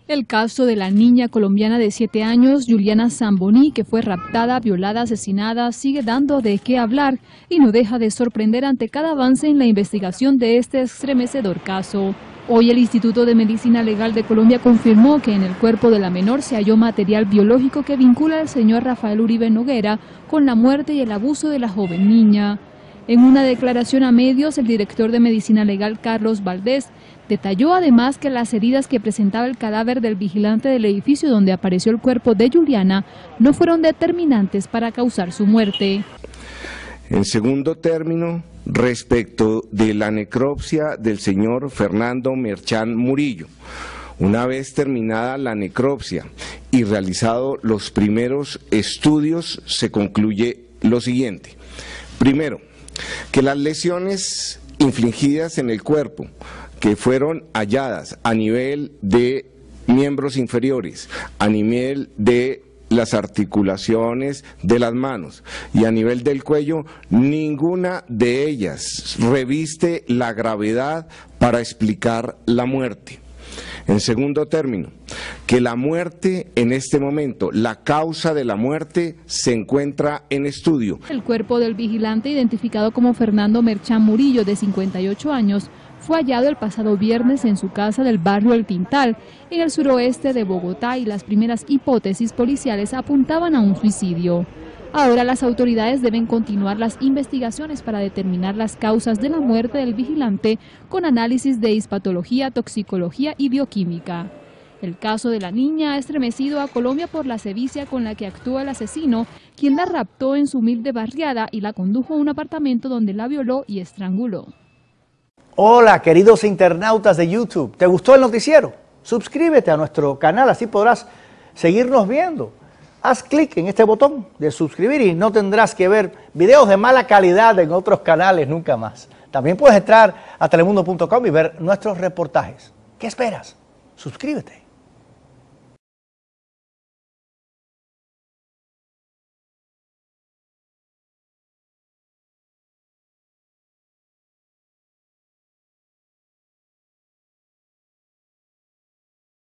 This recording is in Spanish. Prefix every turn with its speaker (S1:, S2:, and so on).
S1: El caso de la niña colombiana de 7 años, Juliana Zamboní, que fue raptada, violada, asesinada, sigue dando de qué hablar y no deja de sorprender ante cada avance en la investigación de este estremecedor caso. Hoy el Instituto de Medicina Legal de Colombia confirmó que en el cuerpo de la menor se halló material biológico que vincula al señor Rafael Uribe Noguera con la muerte y el abuso de la joven niña. En una declaración a medios, el director de Medicina Legal, Carlos Valdés, detalló además que las heridas que presentaba el cadáver del vigilante del edificio donde apareció el cuerpo de Juliana no fueron determinantes para causar su muerte.
S2: En segundo término, respecto de la necropsia del señor Fernando Merchán Murillo, una vez terminada la necropsia y realizado los primeros estudios, se concluye lo siguiente. Primero, que las lesiones infligidas en el cuerpo, que fueron halladas a nivel de miembros inferiores, a nivel de las articulaciones de las manos y a nivel del cuello, ninguna de ellas reviste la gravedad para explicar la muerte. En segundo término, que la muerte en este momento, la causa de la muerte se encuentra en estudio.
S1: El cuerpo del vigilante, identificado como Fernando Merchán Murillo, de 58 años, fue hallado el pasado viernes en su casa del barrio El Tintal, en el suroeste de Bogotá, y las primeras hipótesis policiales apuntaban a un suicidio. Ahora las autoridades deben continuar las investigaciones para determinar las causas de la muerte del vigilante con análisis de hispatología, toxicología y bioquímica. El caso de la niña ha estremecido a Colombia por la sevicia con la que actúa el asesino, quien la raptó en su humilde barriada y la condujo a un apartamento donde la violó y estranguló.
S3: Hola, queridos internautas de YouTube. ¿Te gustó el noticiero? Suscríbete a nuestro canal, así podrás seguirnos viendo. Haz clic en este botón de suscribir y no tendrás que ver videos de mala calidad en otros canales nunca más. También puedes entrar a telemundo.com y ver nuestros reportajes. ¿Qué esperas? Suscríbete.